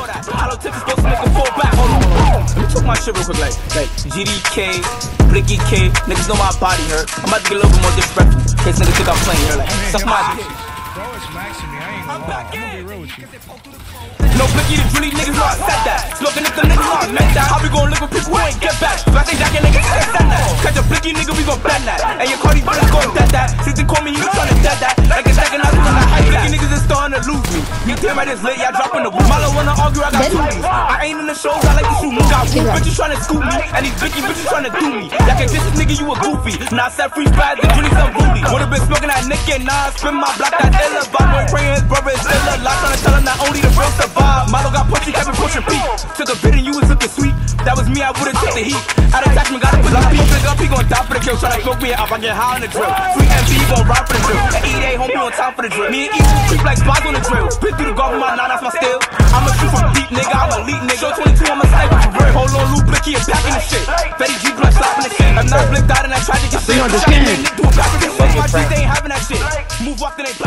Hollow tip is supposed to make a fall back. Hold on. Let me talk my shit real quick, like GDK, Blicky K, niggas know my body hurt. I'm about to get a little bit more disrespectful, cause niggas think I'm playing here, like, suck my dick. Bro, it's maxing me, I ain't gonna lie. I'm gonna be real with you. No Blicky the Drilly, niggas know I said that. Smoking if the niggas know I meant that. How we gon' live with people who ain't get back? If I think Jack and niggas can't stand that. Catch a Blicky nigga, we gon' blend that. And your Cardi brothers gon' dead that. Since they call me, you tryna dead that. Like a second, I was on the hype. Blicky niggas is starting to lose me. You damn right it's late, y'all dropping the wood. Malo wanna argue, I got two knees. I ain't in the shows, I like to shoot me. Got woo bitches tryna scoop me. And these Blicky bitches tryna do me. Y'all can diss this nigga, you a goofy. Now I set free spies and Drilly some booty. Would've been smoking that Nick and Nas. Spin my block, that illa. Bob praying his brother is still alive. Tryna tell him not only the real survive. Malo got pussy, kept it pushing peak. Took a bit and you was looking sweet. That was me, I would've took the heat. Out of attachment, gotta put up peak. Nigga up, he gon' die for the kill. Tryna smoke me up, I get high on the drill. Free MV, he gon' ride for the drill. And E-Day, homie on top for the drill. Me and Easy creep like spots on the drill. Spit through the golf with my nine, that's my steel. I'ma shoot from deep, nigga, I'm a elite nigga. Show 22, I'm a sniper for real. Hold on, Lou Blicky and packing the shit. Betty G blood slapping the shit. I'm not blicked out in that tragic shit. Shot me, nigga, do a back of this shit. My G's, they ain't having that shit. Move up, then they